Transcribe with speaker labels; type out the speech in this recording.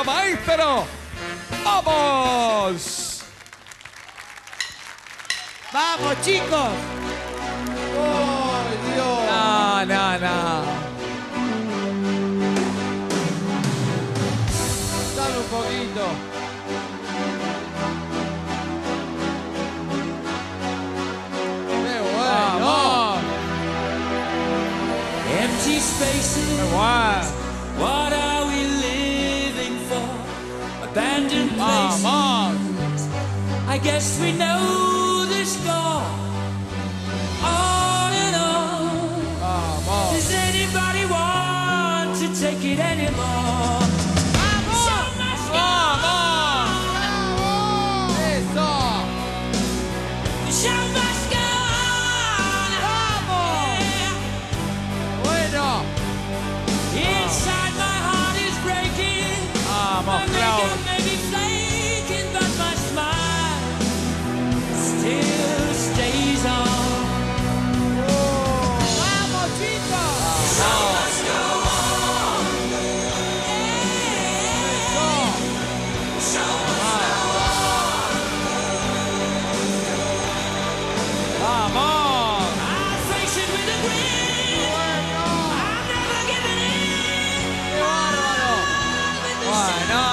Speaker 1: maíz, pero ¡vamos!
Speaker 2: ¡Vamos, chicos!
Speaker 1: ¡Ay, Dios! No. Dale un poquito. ¡Qué bueno!
Speaker 3: Empty spaces.
Speaker 1: ¡Qué bueno!
Speaker 3: What are we living for? Abandoned places.
Speaker 1: ¡Vamos!
Speaker 3: I guess we know the score. On and on.
Speaker 1: ¡Vamos!
Speaker 3: Does anybody want to take it anymore? Show must go on.
Speaker 1: ¡Eso!
Speaker 3: The show must go on. Yeah.
Speaker 1: ¡Bueno!
Speaker 3: Inside my heart is breaking.
Speaker 1: ¡Vamos,
Speaker 3: My
Speaker 1: Klaus!
Speaker 3: makeup may be flaking, but my smile still stays on.
Speaker 2: ¡Vamos, chicos!
Speaker 1: ¡Vamos!
Speaker 3: I face it with a grin. I'm never giving in.
Speaker 1: ¡Qué bárbaro!
Speaker 3: With the
Speaker 1: Bueno.